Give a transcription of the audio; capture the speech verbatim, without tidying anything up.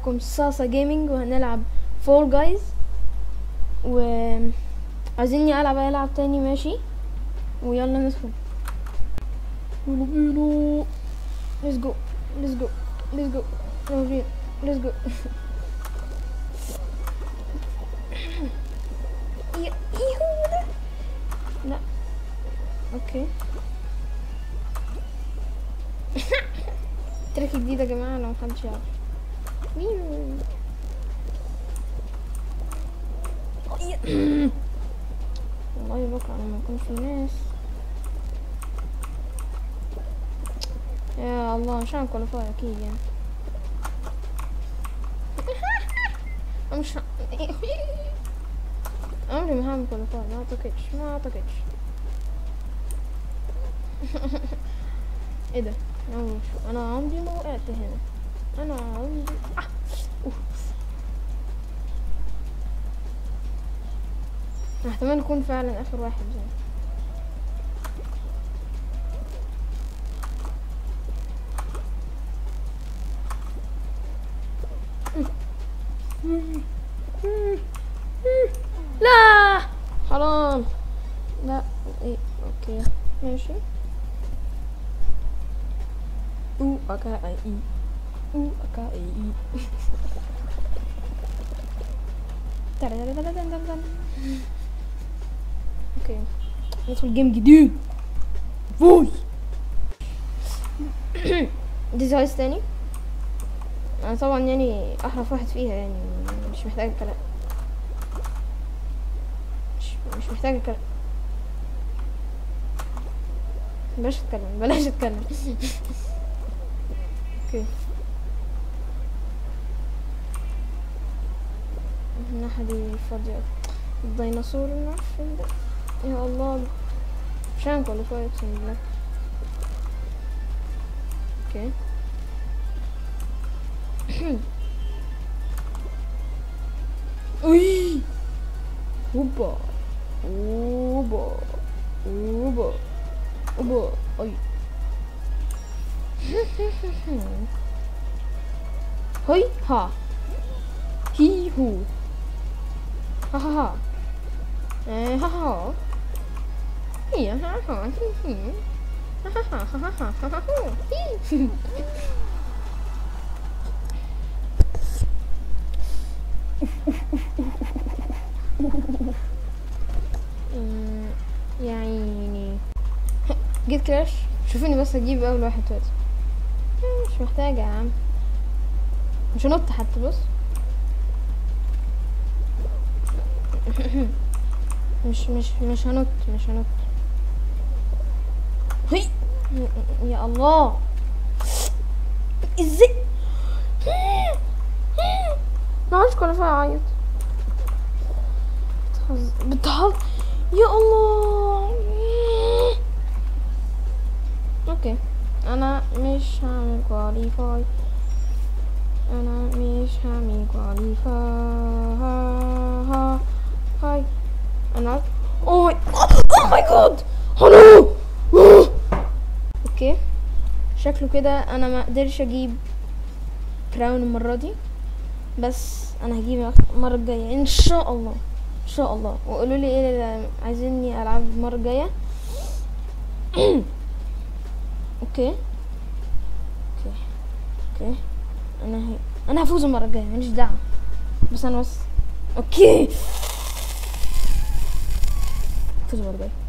معاكم صاصة جيمنج، وهنلعب فول جايز. و عايزيني العب اي لعب تاني ماشي، ويلا ندخل. يلا بينا. ليتس جو ليتس جو ليتس جو يلا بينا ليتس جو. ايه هو ده؟ لا اوكي. تريك جديد يا جماعه لو محدش يعرف. والله بكره لما يكون في ناس. يا الله مش هعمل كواليفاي اكيد يعني. انا مش ه... عمري ما هعمل كواليفاي، ما اعتقدش ما اعتقدش. ايه ده؟ انا عمري ما وقعت هنا. انا عمري آه. أوف. احتمال يكون فعلا اخر واحد زي. لا حرام. لا ايه اوكي ماشي. او اكا اي اي او اكا اي اي. اوكي ندخل جيم جديد. فوي. دي زايز تاني. انا طبعا يعني احرف واحد فيها يعني، مش محتاج كلام. مش مش محتاج كلام. بلاش اتكلم بلاش اتكلم. اوكي الناحية دي فاضية. الديناصور المعفن ده يا الله مش هعمل كواليفاي اقسم بالله. اوكي اوي اوبا اوبا اوبا اوبا اي. هاي ها هي هو ها ها ها ها ها هي ها ها هي ها ها ها ها ها ها هي. يا عيني جيت كراش. شوفوني بس اجيب اول واحد دلوقتي. مش محتاجة يا عم، مش هنط حتى. بص مش مش مش هنط مش هنط. هي يا الله ازاي انا عايز كل شويه اعيط. بتهزر يا الله. اوكي انا مش هعمل كواليفاي. انا مش هعمل كواليفاي. هاي انا اوه ماي اوه ماي جاد هلو. اوكي شكله كده انا ما قدرش اجيب كراون المره دي، بس انا هجيب المره الجايه ان شاء الله ان شاء الله. وقولوا لي ايه اللي عايزيني العب المره الجايه. اوكي اوكي اوكي انا هي انا هفوز المره الجايه ماليش دعوه، بس انا بس اوكي فوز المره الجايه.